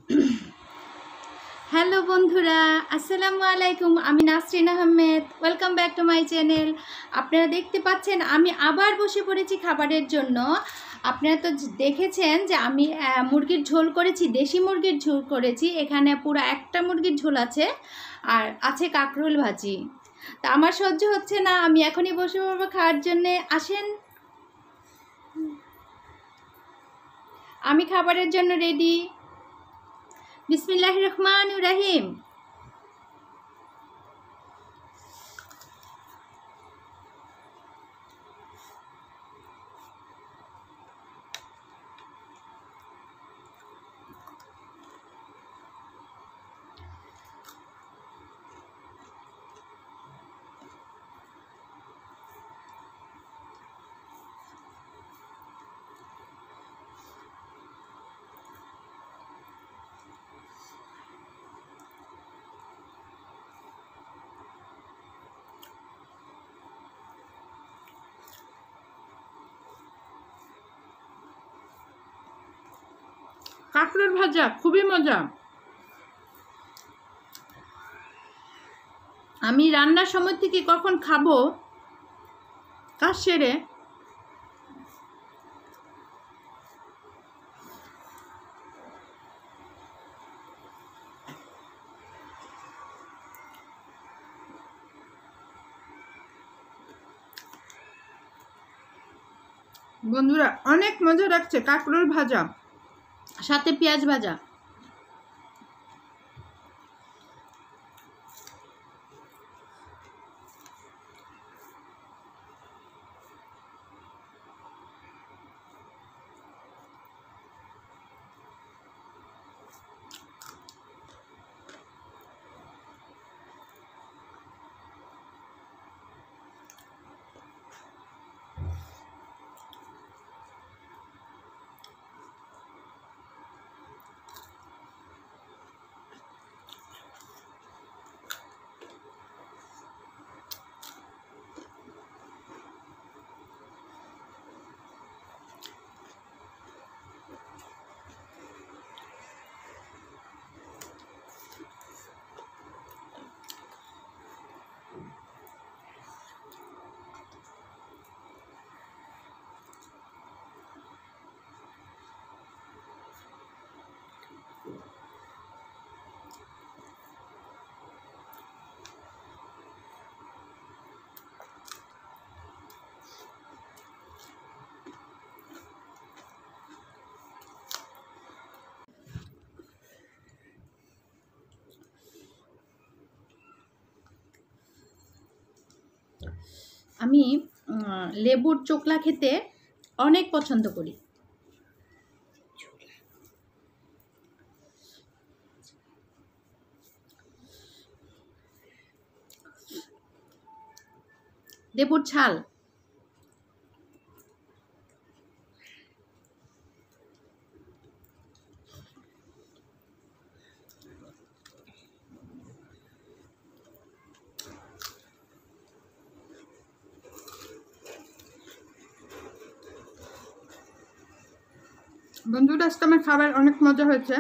Hello বন্ধুরা, আসসালামু আলাইকুম। আমি Nasrin Ahmed. Welcome back to my channel. আপনারা দেখতে পাচ্ছেন আমি আবার বসে পড়েছি খাবারের জন্য। আপনারা তো দেখেছেন যে আমি মুরগির ঝোল করেছি, দেশি মুরগির ঝোল করেছি। এখানে পুরো একটা মুরগির ঝোল আছে, আর আছে কাঁকরোল ভাজি। তা আমার সহ্য হচ্ছে না, আমি এখনই বসে পড়বো খাওয়ার জন্যে। আসেন, আমি খাবারের জন্য রেডি। বিসমিল্লাহির রহমানির রহিম। কাঁকরোল ভাজা খুবই মজা। আমি রান্নার সময় থেকে কখন খাবো কাজ সেরে, বন্ধুরা অনেক মজা লাগছে। কাঁকরোল ভাজা সাথে পেঁয়াজ ভাজা। আমি লেবুর চোকলা খেতে অনেক পছন্দ করি। লেবুর ছাল বন্ধুরা, আজকে আমার খাবার অনেক মজা হয়েছে।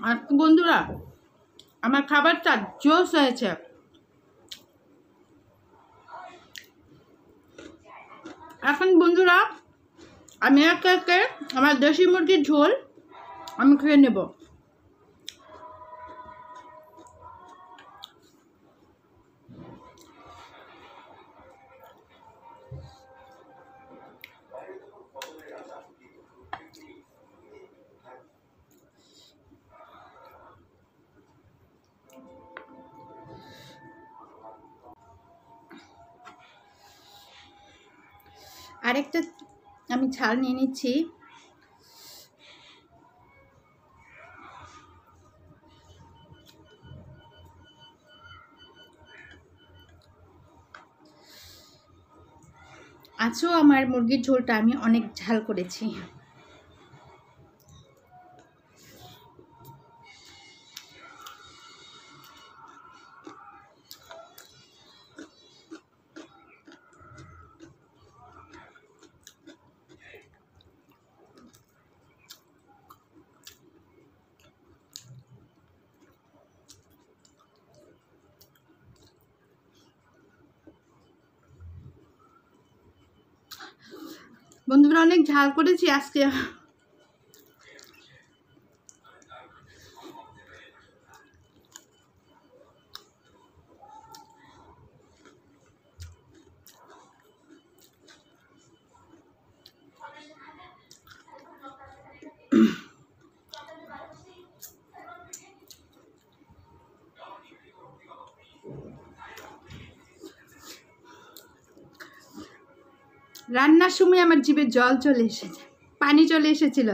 আর বন্ধুরা, আমার খাবারটা জোস হয়েছে। এখন বন্ধুরা, আমি একে একে আমার দেশি মুরগির ঝোল আমি খেয়ে নেব। আরেকটা আমি ঝাল নিয়ে নিচ্ছি। আজও আমার মুরগির ঝোলটা আমি অনেক ঝাল করেছি। বন্ধুরা, অনেক ঝাল করেছি আজকে। রান্নার সময় আমার জিভে জল চলে এসেছে, পানি চলে এসেছিল।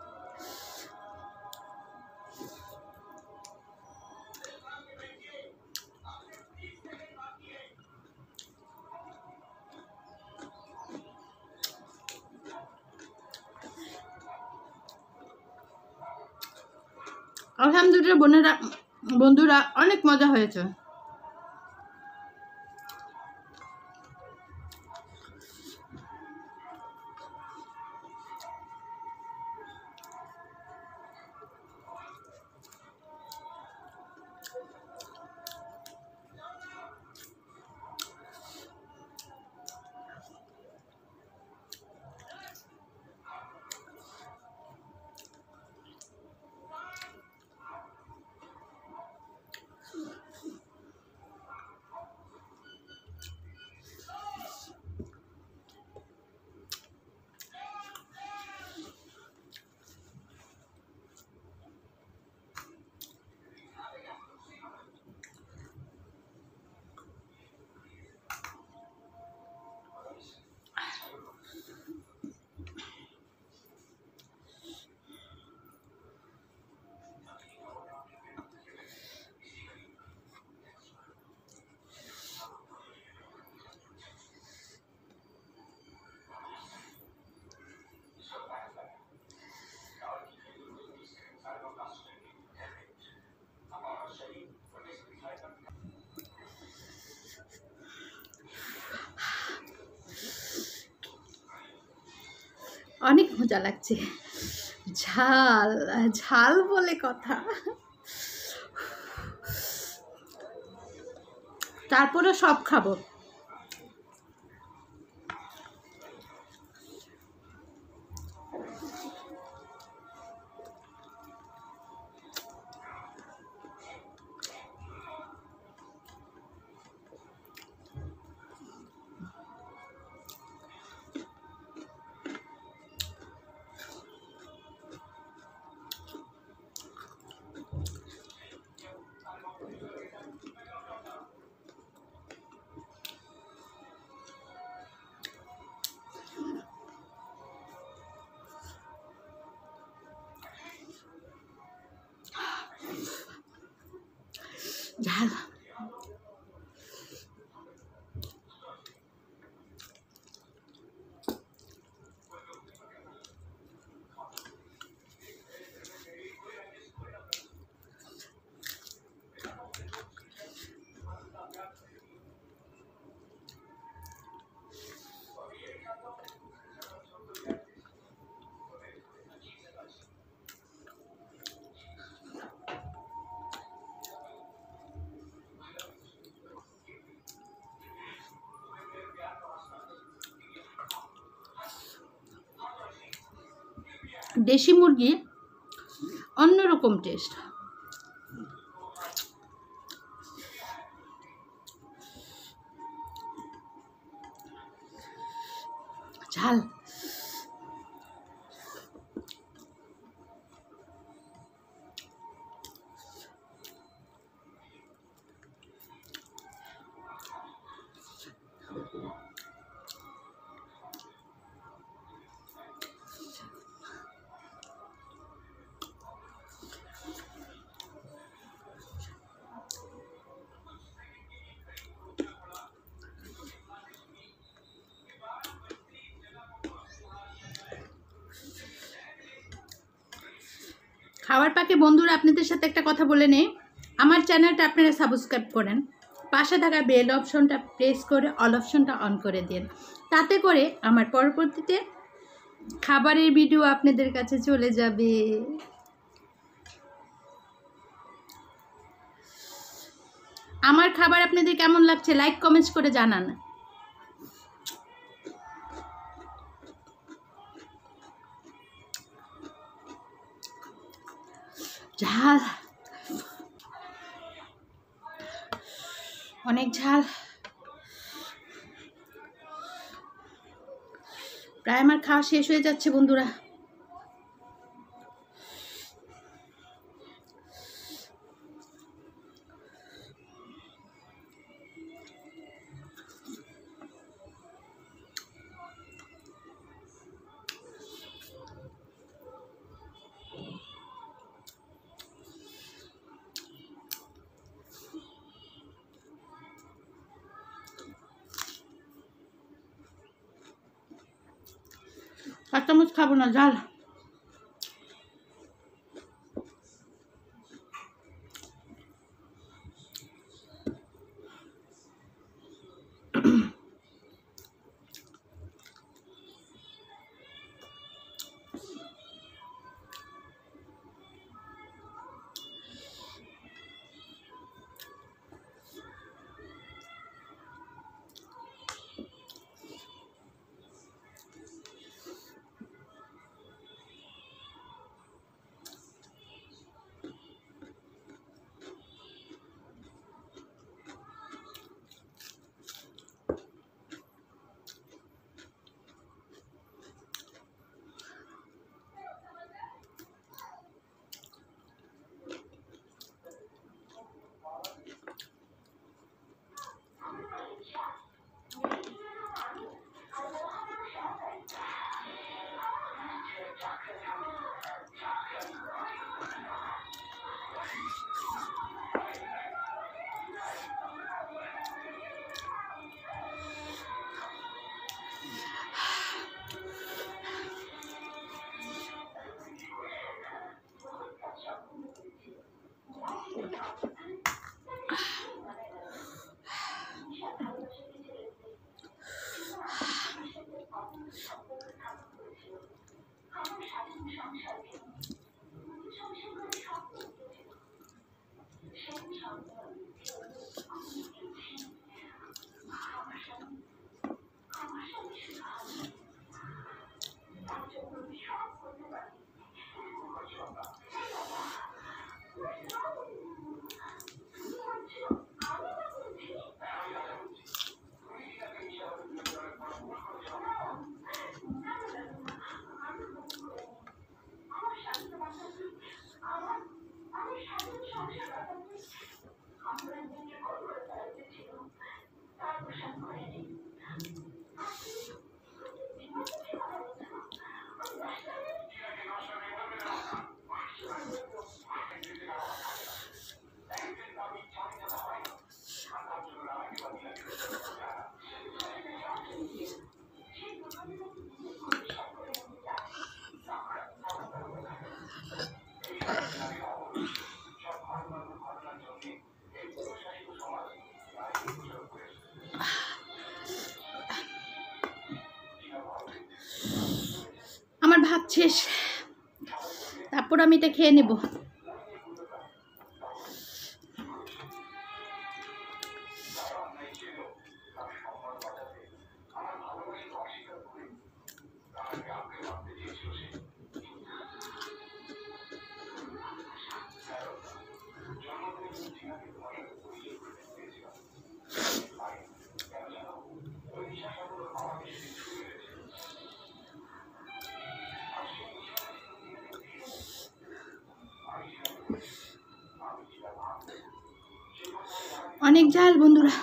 আলহামদুলিল্লাহ বন্ধুরা, অনেক মজা হয়েছে। অনেক মজা লাগছে। ঝাল ঝাল বলে কথা। তারপরে সব খাবো। দেশি মুরগি অন্যরকম টেস্ট। ঝাল খাওয়ার পাকে বন্ধুরা আপনাদের সাথে একটা কথা বলে নেই, আমার চ্যানেলটা আপনারা সাবস্ক্রাইব করেন, পাশে থাকা বেল অপশনটা প্রেস করে অল অপশনটা অন করে দিন, তাতে করে আমার পরবর্তীতে খাবারের ভিডিও আপনাদের কাছে চলে যাবে। আমার খাবার আপনাদের কেমন লাগছে লাইক কমেন্টস করে জানান। ঝাল, অনেক ঝাল। প্রায় আমার খাওয়া শেষ হয়ে যাচ্ছে বন্ধুরা। আর চামচ খাবো না, ঝাল। আমার ভাত শেষ, তারপর আমি এটা খেয়ে নেব। অনেক ঝাল বন্ধুরা।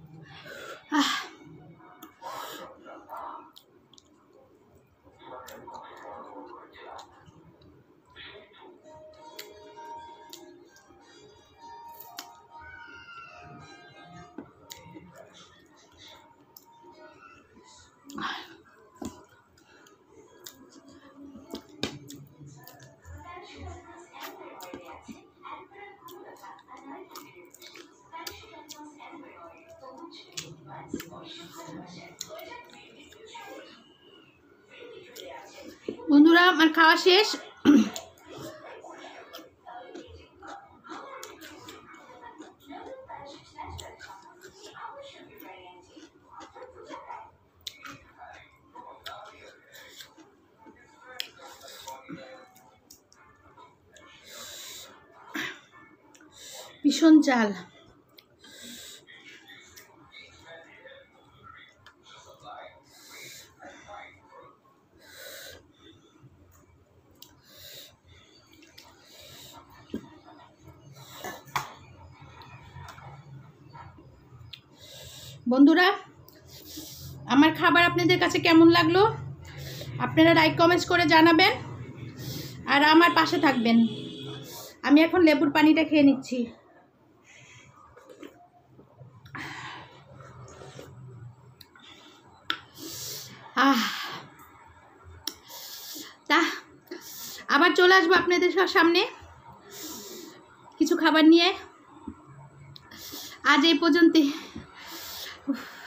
বন্ধুরা আমার খাওয়া শেষ। ভীষণ ঝাল। বন্ধুরা আমার খাবার আপনাদের কাছে কেমন লাগলো আপনারা লাইক কমেন্টস করে জানাবেন আর আমার পাশে থাকবেন। আমি এখন লেবুর পানিটা খেয়ে নিচ্ছি। তা আবার চলে আসবো আপনাদের সামনে কিছু খাবার নিয়ে। আজ এই পর্যন্ত।